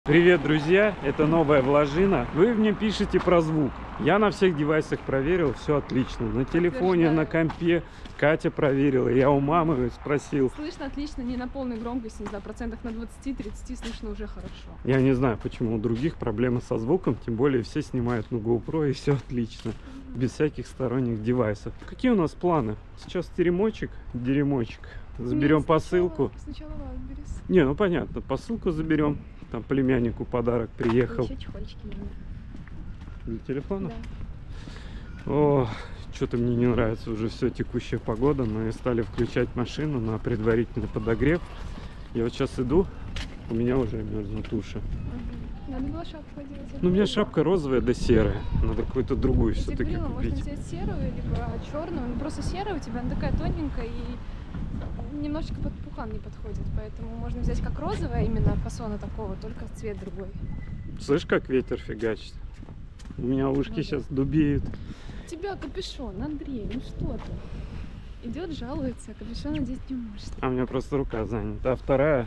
Привет, друзья! Это новая вложина. Вы мне пишете про звук. Я на всех девайсах проверил, все отлично. На телефоне, на компе. Катя проверила, я у мамы спросил. Слышно отлично, не на полной громкости, не знаю, процентах на 20-30 слышно уже хорошо. Я не знаю, почему у других проблемы со звуком, тем более все снимают на GoPro и все отлично. Без всяких сторонних девайсов. Какие у нас планы? Сейчас теремочек, заберем Нет, посылку. Сначала Валберис. Не, ну понятно, посылку заберем. Там племяннику подарок приехал. Еще чехольчики нужны. Для телефона? Да. О, что-то мне не нравится уже все текущая погода. Мы стали включать машину на предварительный подогрев. Я вот сейчас иду, у меня уже мерзнут уши. Надо было шапку одевать. Ну, у меня шапка розовая да серая. Надо какую-то другую все-таки можно купить. взять серую, либо черную. Ну, просто серая у тебя, она такая тоненькая и немножечко под пухан не подходит. Поэтому можно взять как розовая, именно фасона такого, только цвет другой. Слышь, как ветер фигачит? У меня ушки да. сейчас дубеют. У тебя капюшон, Андрей, ну что ты? Идет, жалуется, капюшон надеть не может. А у меня просто рука занята. А вторая...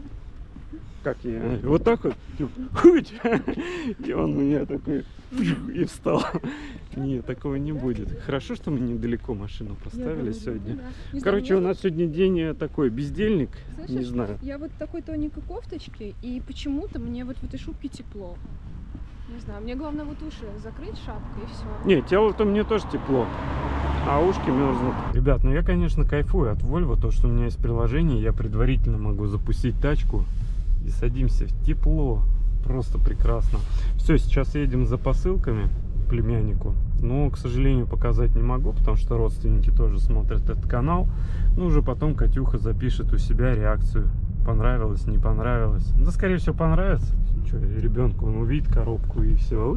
Как я? Вот так вот. Хуть! И он у меня такой... И встал. Нет, такого не будет. Хорошо, что мы недалеко машину поставили сегодня. Да. Короче, у нас сегодня день такой бездельник. Слышишь, не знаю. Я вот такой тоненькой кофточке, и почему-то мне вот в этой шубке тепло. Не знаю, мне главное вот уши закрыть шапкой и все. Не, тело-то мне тоже тепло, а ушки мерзнут. Ребят, ну я, конечно, кайфую от Volvo, то, что у меня есть приложение, я предварительно могу запустить тачку и садимся в тепло. Просто прекрасно. Все, сейчас едем за посылками к племяннику. Но, к сожалению, показать не могу, потому что родственники тоже смотрят этот канал. Ну, уже потом Катюха запишет у себя реакцию. Понравилось, не понравилось. Да, скорее всего, понравится. Что, ребенку он увидит коробку и все.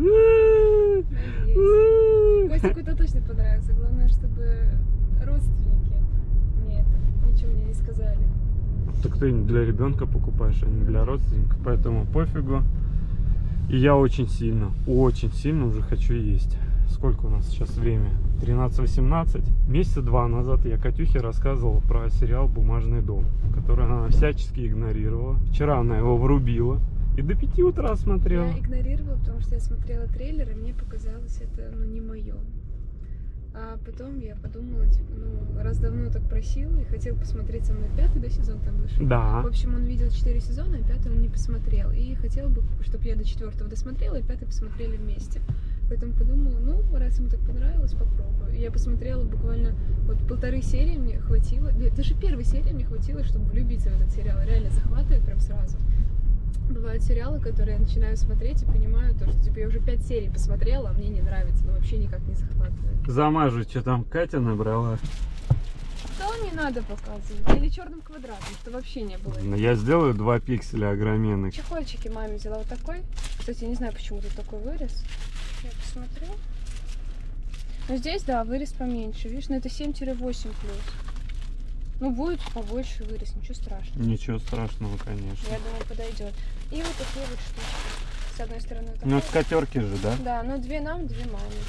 Костику-то точно понравится. Главное, чтобы родственники мне ничего мне не сказали. Так ты для ребенка покупаешь, а не для родственников. Поэтому пофигу. И я очень сильно уже хочу есть. Сколько у нас сейчас время? 13:18. Месяца 2 назад я Катюхе рассказывал про сериал «Бумажный дом», который она всячески игнорировала. Вчера она его врубила и до 5 утра смотрела. Я игнорировала, потому что я смотрела трейлер, и мне показалось это, не мое. А потом я подумала, раз давно так просила и хотел посмотреть со мной 5-й сезон там вышел. Да. В общем, он видел 4 сезона, а 5-й он не посмотрел. И хотел бы, чтобы я до 4-го досмотрела, и 5-й посмотрели вместе. Поэтому подумала, раз ему так понравилось, попробую. И я посмотрела буквально 1,5 серии мне хватило, даже 1-й серии мне хватило, чтобы влюбиться в этот сериал. Реально захватывает прям сразу. Бывают сериалы, которые я начинаю смотреть и понимаю, что я уже 5 серий посмотрела, а мне не нравится, но вообще никак не захватывает. Замажу, что там Катя набрала. Что не надо показывать? Или черным квадратом, что вообще не было. Я сделаю 2 пикселя огроменных. Чехольчики маме взяла вот такой. Кстати, не знаю, почему тут такой вырез. Я посмотрю. Но здесь, да, вырез поменьше. Видишь, это 7-8 плюс. Будет побольше вырез, ничего страшного. Ничего страшного, конечно. Я думаю, подойдет. И вот такие вот штучки. С одной стороны вот такая. Ну, скатерки же, да? Да, 2 нам, 2 маме.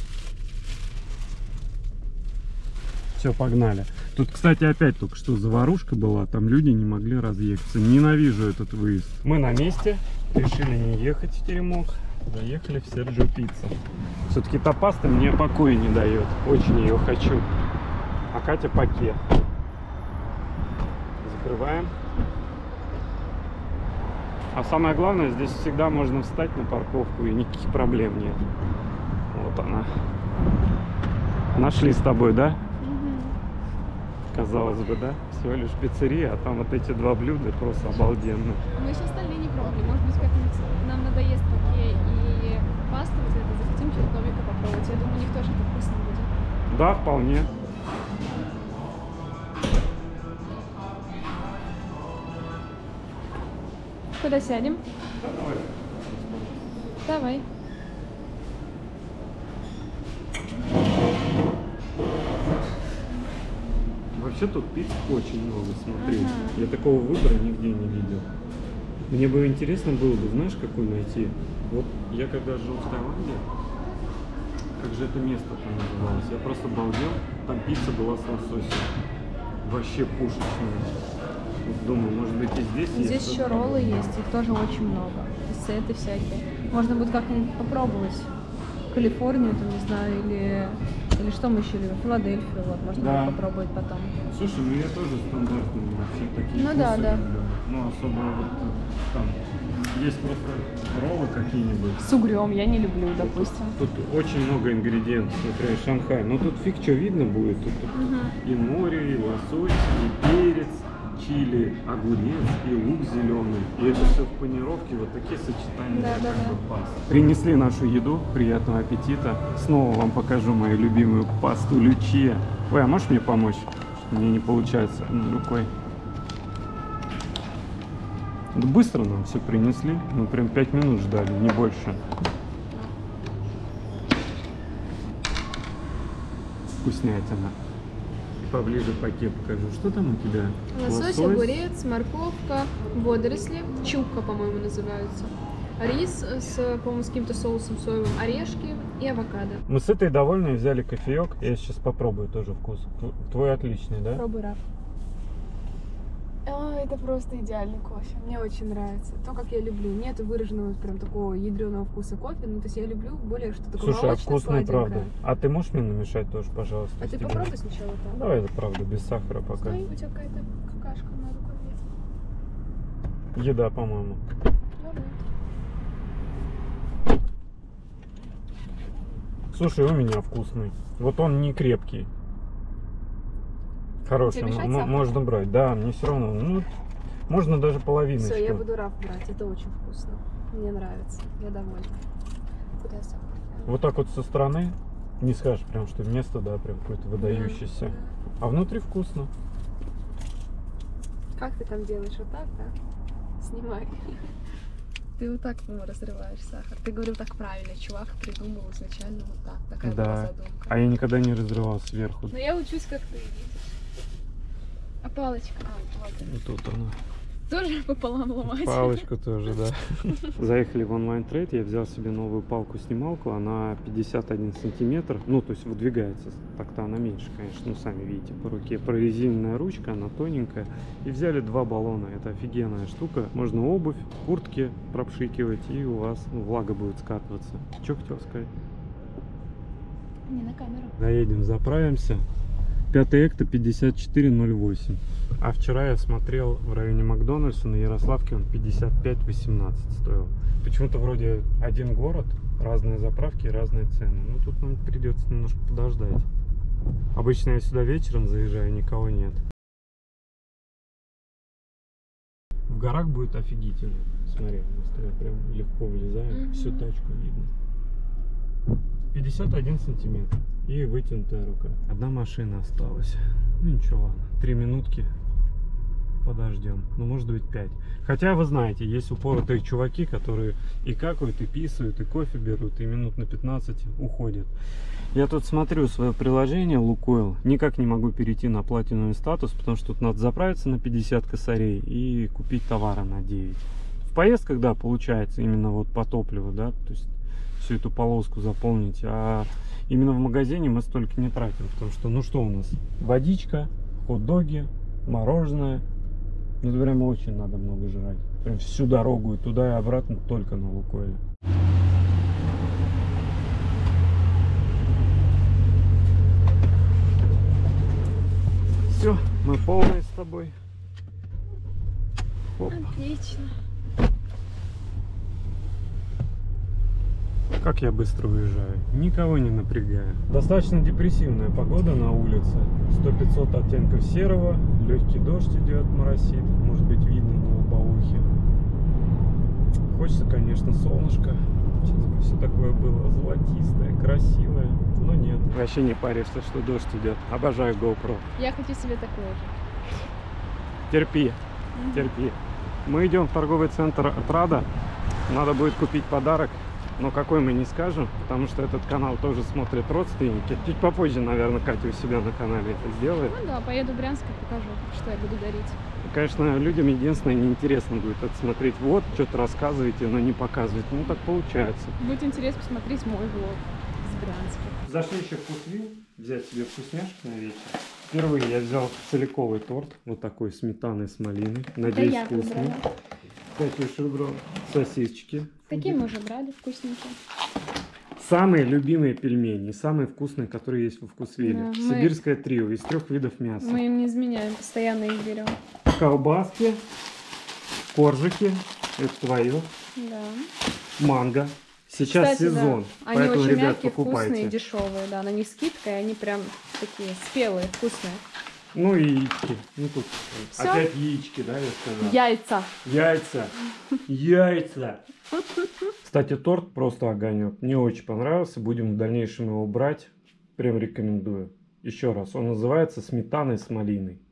Все, погнали. Тут, кстати, опять только что заварушка была, там люди не могли разъехаться. Ненавижу этот выезд. Мы на месте, решили не ехать в Теремок. Заехали в Серджио Пицца. Все-таки та паста мне покоя не дает. Очень ее хочу. А Катя пакет. Закрываем. А самое главное, здесь всегда можно встать на парковку и никаких проблем нет. Вот она. Нашли с тобой, да? Казалось бы, да? Всего лишь пиццерия, а там вот эти 2 блюда просто обалденные. Мы еще остальные не пробовали. Может быть, как-нибудь нам надоест паке и паста вот это, захотим что-то новенькое попробовать. Я думаю, у них тоже это вкусно будет. Да, вполне. Куда сядем? Давай. Вообще тут пицц очень много, смотри. Я такого выбора нигде не видел. Мне бы интересно было бы, знаешь, какой найти. Вот я когда жил в Таиланде, как же это место там называлось, я просто балдел. Там пицца была с лососем. Вообще пушечная. Вот думаю, может быть и здесь есть. Здесь еще роллы есть, их тоже очень много. сеты всякие. Можно будет как-нибудь попробовать. Калифорнию, там, не знаю, или что мы еще любим, Филадельфию, вот, можно Да. будет попробовать потом. Слушай, ну я тоже стандартные вообще такие Ну вкусы да, да. люблю. Ну, особо вот там есть просто роллы какие-нибудь. С угрем я не люблю, допустим. Тут очень много ингредиентов, например, Шанхай. Но тут фиг что видно будет. Тут и море, и лосось, и перец, чили, огурец, и лук зеленый. И это все в панировке, вот такие сочетания Да, да, как да. бы паст. Принесли нашу еду, приятного аппетита. Снова вам покажу мою любимую пасту Лючия. Ой, а можешь мне помочь? Мне не получается рукой. Да быстро нам все принесли. Мы прям 5 минут ждали, не больше. Вкуснятина. Поближе пакет покажу. Что там у тебя? Лосось, огурец, морковка, водоросли, чукка, по-моему, называются. Рис с, по-моему, с каким-то соусом соевым, орешки и авокадо. Мы с этой довольны, взяли кофеек. Я сейчас попробую тоже вкус. Твой отличный, да? Пробуй, Раф. Это просто идеальный кофе. Мне очень нравится. То, как я люблю. Нет выраженного прям такого ядреного вкуса кофе. Ну, то есть я люблю более что-то такое Слушай, а молочное, вкусный, правда. сладенькое. А ты можешь мне намешать тоже, пожалуйста? А ты тебе? попробуй сначала так. Давай, это правда, без сахара пока. Стой, у тебя какая-то какашка на рукаве. Еда, по-моему. Давай. Слушай, у меня вкусный. Вот он не крепкий. Хороший, Тебе мешать м- сахар? можно брать. Да, мне все равно. Ну, можно даже половиночку. Все, я буду Раф брать. Это очень вкусно. Мне нравится. Я довольна. Куда сахар? Вот так вот со стороны не скажешь прям, что место, да, прям какое-то выдающееся. А внутри вкусно. Как ты там делаешь? Вот так, да? Снимай. Ты вот так, по-моему, разрываешь сахар. Ты говорил так правильно. Чувак придумал изначально вот так. Такая была Да. задумка. А я никогда не разрывал сверху. Но я учусь, как ты видишь. А палочка? А, вот. И тут она. Тоже пополам ломать? Палочку тоже, да. Заехали в онлайн-трейд, я взял себе новую палку-снималку, она 51 сантиметр, ну, то есть выдвигается, так-то она меньше, конечно, ну, сами видите, по руке. Прорезиненная ручка, она тоненькая, и взяли 2 баллона, это офигенная штука, можно обувь, куртки пропшикивать, и у вас влага будет скатываться. Что хотел сказать? Не на камеру. Доедем, заправимся. 5 экта 54,08. А вчера я смотрел в районе Макдональдса на Ярославке, он 55,18 стоил. Почему-то вроде один город, разные заправки и разные цены. Ну тут нам придется немножко подождать. Обычно я сюда вечером заезжаю, никого нет. В горах будет офигительно. Смотри, мы с тобой прям легко влезаем, всю тачку видно. 51 сантиметр и вытянутая рука. Одна машина осталась. Ну ничего, ладно. 3 минутки подождем. Ну может быть 5. Хотя вы знаете, есть упоротые чуваки, которые и какают, и писают, и кофе берут, и минут на 15 уходят. Я тут смотрю свое приложение Лукойл. Никак не могу перейти на платиновый статус, потому что тут надо заправиться на 50 косарей и купить товара на 9. В поездках, да, получается именно вот по топливу, да, то есть всю эту полоску заполнить, а именно в магазине мы столько не тратим, потому что, ну что у нас, водичка, хот-доги, мороженое, ну это прям очень надо много жрать, прям всю дорогу и туда и обратно только на Лукойле. Все, мы полные с тобой. Оп. Отлично. Как я быстро уезжаю, никого не напрягая. Достаточно депрессивная погода на улице. 100-500 оттенков серого, легкий дождь идет, моросит, может быть видно на лобовухе. Хочется, конечно, солнышко. Сейчас бы все такое было золотистое, красивое, но нет. Вообще не паришься, что дождь идет. Обожаю GoPro. Я хочу себе такое же. Терпи, терпи. Мы идем в торговый центр Прада. Надо будет купить подарок. Но какой мы не скажем, потому что этот канал тоже смотрят родственники. Чуть попозже, наверное, Катя у себя на канале это сделает. Ну да, поеду в Брянск и покажу, что я буду дарить. Конечно, людям единственное неинтересно будет это смотреть. Вот, что-то рассказываете, но не показываете. Ну, так получается. Будет интересно посмотреть мой влог с Брянска. Зашли еще в Вкусвилл, взять себе вкусняшки на вечер. Впервые я взял целиковый торт, вот такой сметаны с малиной. Надеюсь, я вкусный. выбрала. Катюш выбрал сосисочки. Такие мы уже брали, вкусненькие. Самые любимые пельмени, самые вкусные, которые есть во Вкусвилле. Да, мы- Сибирское трио из 3 видов мяса. Мы им не изменяем, постоянно их берем. Колбаски, коржики, это твое, Да. манго. Сейчас Кстати, сезон, да. Они поэтому, очень ребят, мягкие, вкусные, покупайте. дешевые, да. На них скидка, и они прям такие спелые, вкусные. Ну и яички. Ну тут Всё? опять яички, да, я сказал. Яйца. Яйца. Яйца. Кстати, торт просто огонек. Мне очень понравился. Будем в дальнейшем его брать. Прям рекомендую. Еще раз. Он называется сметаной с малиной.